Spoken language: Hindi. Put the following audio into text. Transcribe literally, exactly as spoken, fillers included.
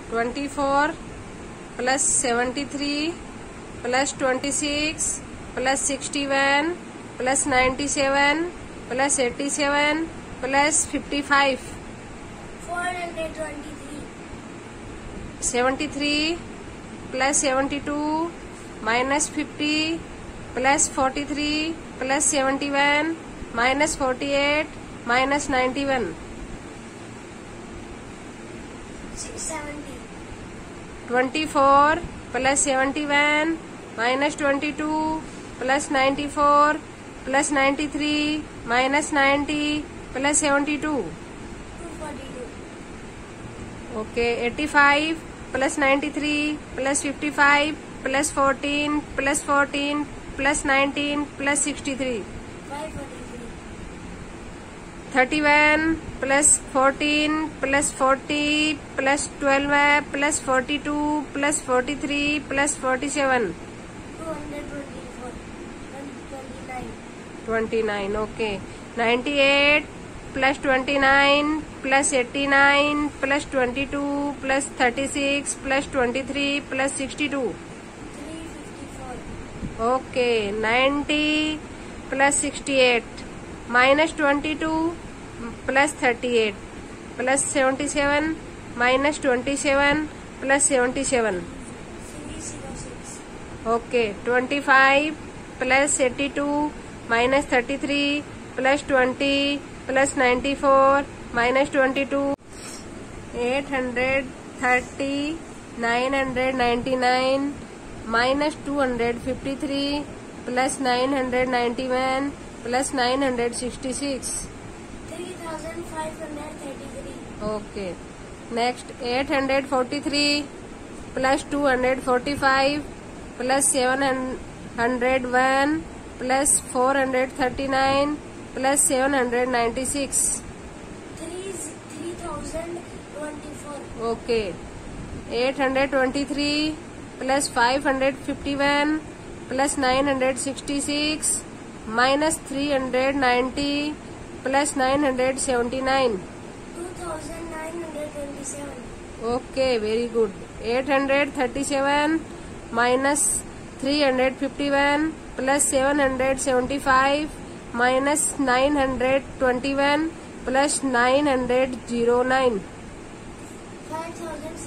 twenty four plus seventy three plus twenty six plus sixty one plus ninety seven plus eighty seven plus fifty five four hundred twenty three seventy three plus seventy two minus fifty plus forty three plus seventy one minus forty eight minus ninety one seventy twenty four plus seventy one minus twenty two plus ninety four plus ninety three minus ninety plus seventy two two forty two okay eighty five plus ninety three plus fifty five plus fourteen plus fourteen plus nineteen plus sixty three five forty three thirty one plus fourteen plus forty plus twelve plus forty two plus forty three plus forty seven two hundred twenty four twenty nine twenty nine okay ninety eight plus twenty nine plus eighty nine plus twenty two plus thirty six plus twenty three plus sixty two three fifty four okay ninety plus sixty eight minus twenty two plus thirty eight plus seventy seven minus twenty seven plus seventy seven three zero six okay twenty five plus eighty two minus thirty three plus twenty plus ninety four minus twenty two eight hundred thirty nine hundred ninety nine minus two hundred fifty three plus nine hundred ninety one plus nine hundred sixty six three thousand five hundred thirty three okay next eight hundred forty three plus two hundred forty five plus seven hundred one plus four hundred thirty nine plus seven hundred ninety six three three thousand twenty four okay eight hundred twenty three plus five hundred fifty one plus nine hundred sixty six minus three hundred ninety plus nine hundred seventy nine two thousand nine hundred twenty seven okay very good eight hundred thirty seven minus three hundred fifty one plus seven hundred seventy five minus nine hundred twenty one plus nine hundred zero nine five thousand